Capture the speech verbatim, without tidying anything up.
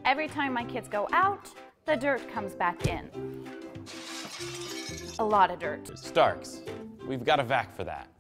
every time my kids go out, the dirt comes back in. A lot of dirt. Starks, we've got a vac for that.